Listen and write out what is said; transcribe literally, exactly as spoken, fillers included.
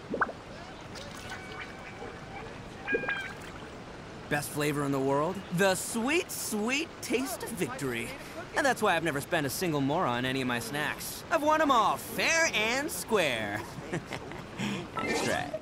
Best flavor in the world? The sweet, sweet taste of victory. And that's why I've never spent a single more on any of my snacks. I've won them all, fair and square. That's right.